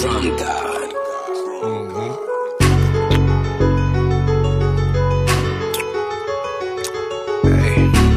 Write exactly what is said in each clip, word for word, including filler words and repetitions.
from God. Mm-hmm. Hey.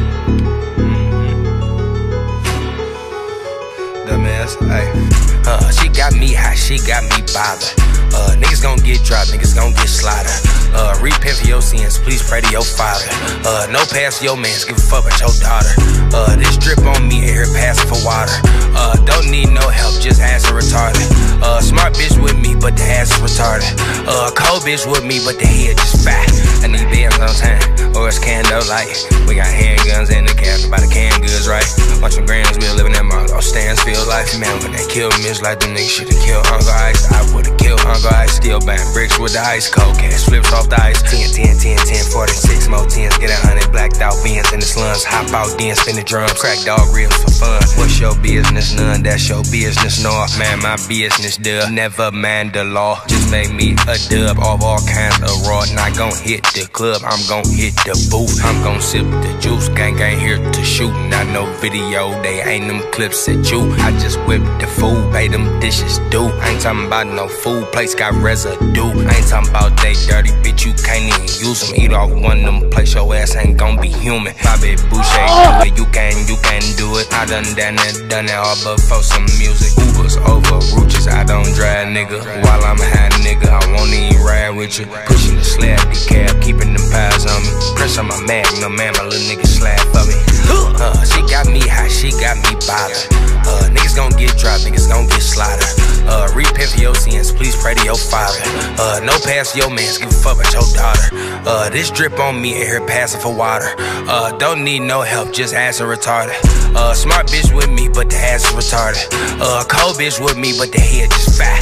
Mm-hmm. Dumbass, hey. Uh, she got me high, she got me bothered. Uh, niggas gon' get dropped, niggas gon' get slaughtered. Uh, repent for your sins, please pray to your father. Uh, no pass your mans, give a fuck about your daughter. Uh, this drip on me, here passing for water. Uh, don't need no help, just ass are retarded. Uh, smart bitch with me, but the ass is retarded. Uh, cold bitch with me, but the head just fat. I need bands on time, or it's candlelight. We got handguns in the cabinet by the canned goods, right? Bunch of grams, we living that mother. Stansfield life, man, when they killed me, it's like them niggas should've killed Uncle Ice. I would've killed Uncle Ice. Still buying bricks with the ice cold cash, flips off the ice. ten, ten, ten, ten, forty-six more tens. Get a hundred blacked out beans in the slums. Hop out, then spin the drums. Crack dog ribs for fun. What's your business? None, that's your business. No, man, my business, duh. Never mind the law. Just make me a dub of all kinds of raw. Not gon' hit the club, I'm gon' hit the booth. I'm gon' sip the juice. Gang gang here to shoot. Not no video, they ain't them clips at you. I just whipped the food, pay them dishes due. I ain't talking about no food, plates got residue. I ain't talking about they dirty, bitch, you can't even use them. Eat off one of them plates, your ass ain't gon' be human. Bobby Boucher do it, you can't, you can't do it. I done done it, done it all but for some music. Ubers over roaches, I don't drive, nigga. While I'm high, nigga, I won't even ride with you. Pushing the slab, decab, keeping them pies on me. Press on my magnum, man, my little nigga slap for me. Uh, she got me high, she got me bothered. Uh, niggas gon' get dropped, niggas gon' get slaughtered. Uh, repent for your sins, please pray to your father. Uh, no pass your mans, give a fuck about your daughter. Uh, this drip on me, here passing for water. Uh, don't need no help, just ass are retarded. Uh, smart bitch with me, but the ass is retarded. Uh, cold bitch with me, but the head just fat.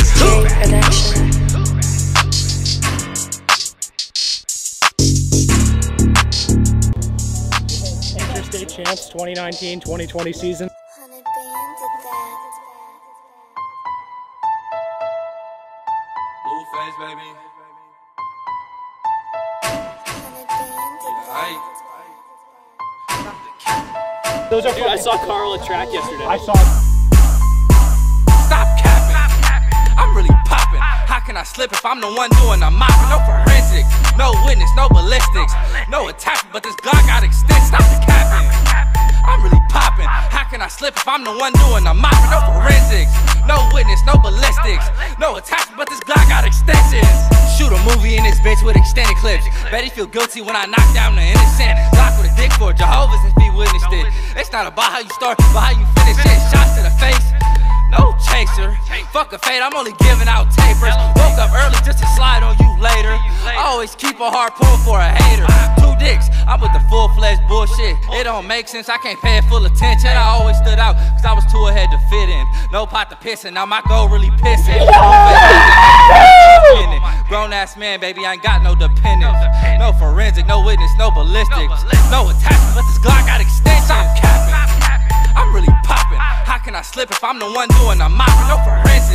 Interstate Champs twenty nineteen twenty twenty season. Face, baby. Those are Dude, I saw Carl at track yesterday. I saw. Stop capping. I'm really popping. How can I slip if I'm the one doing the mopping? No forensics, no witness, no ballistics, no attachment, but this Glock got extended. Stop the capping. I'm really popping. How can I slip if I'm the one doing the mopping? No forensics, no witness, no ballistics, no attachment, but this Glock got extensions. Shoot a movie in this bitch with extended clips. Bet he feel guilty when I knock down the innocent. Glock with a dick for Jehovah's if he witnessed it. It's not about how you start, but how you finish it. Shots to the face, no chaser. Fuck a fade, I'm only giving out tapers. Woke up early just to slide on you later. I always keep a harpoon for a hater. Two dicks, I'm with the full-fledged bullshit. It don't make sense, I can't pay it full attention. I always stood out, cause I was too ahead to fit in. No pot to pissing, now my goal really pissing. Grown ass man, baby, I ain't got no dependence. No forensic, no witness, no ballistics, no attachment, but this Glock got extensions. Stop capping. I'm really popping. How can I slip if I'm the one doing the mopping? No forensic.